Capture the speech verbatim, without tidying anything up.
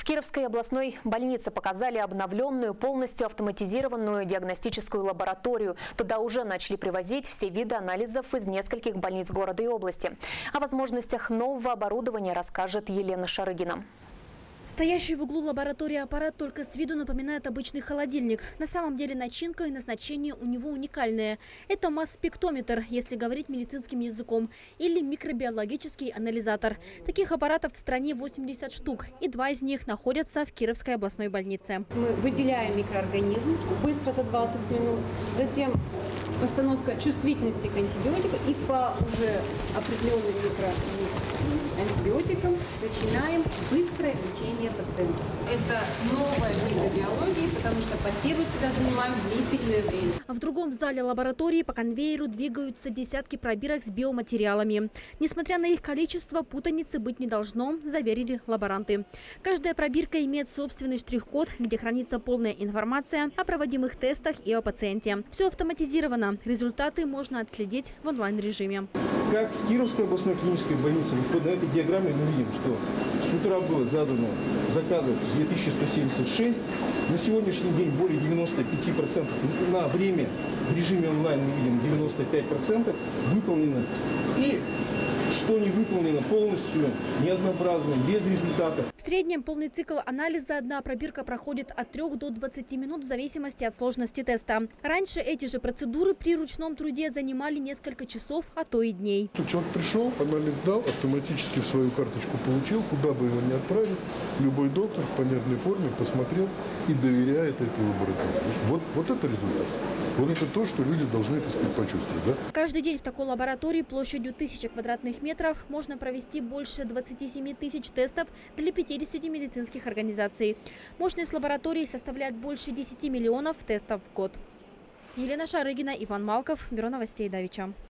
В Кировской областной больнице показали обновленную, полностью автоматизированную диагностическую лабораторию. Туда уже начали привозить все виды анализов из нескольких больниц города и области. О возможностях нового оборудования расскажет Елена Шарыгина. Стоящий в углу лаборатории аппарат только с виду напоминает обычный холодильник. На самом деле начинка и назначение у него уникальные. Это масс-спектометр, если говорить медицинским языком, или микробиологический анализатор. Таких аппаратов в стране восемьдесят штук, и два из них находятся в Кировской областной больнице. Мы выделяем микроорганизм быстро за двадцать минут, затем постановка чувствительности к антибиотику, и по уже определенным микроантибиотикам начинаем быстрое лечение пациента. Это новая микробиология, потому что пассивы всегда занимают длительное время. В другом зале лаборатории по конвейеру двигаются десятки пробирок с биоматериалами. Несмотря на их количество, путаницы быть не должно, заверили лаборанты. Каждая пробирка имеет собственный штрих-код, где хранится полная информация о проводимых тестах и о пациенте. Все автоматизировано. Результаты можно отследить в онлайн-режиме. Как в Кировской областной клинической больнице, на этой диаграмме мы видим, что с утра было задано заказов две тысячи сто семьдесят шесть. На сегодняшний день более девяноста пяти процентов, на время в режиме онлайн мы видим девяносто пять процентов выполнено. И что не выполнено полностью, неоднообразно, без результатов. В среднем полный цикл анализа одна пробирка проходит от трёх до двадцати минут в зависимости от сложности теста. Раньше эти же процедуры при ручном труде занимали несколько часов, а то и дней. Человек пришел, анализ сдал, автоматически в свою карточку получил, куда бы его ни отправить. Любой доктор в понятной форме посмотрел и доверяет этой лаборатории. Вот, вот это результат. Вот это то, что люди должны, так сказать, почувствовать. Да? Каждый день в такой лаборатории площадью тысячи квадратных метров можно провести больше двадцати семи тысяч тестов для пятидесяти медицинских организаций. Мощность лаборатории составляет больше десяти миллионов тестов в год. Елена Шарыгина, Иван Малков, Бюро новостей Давича.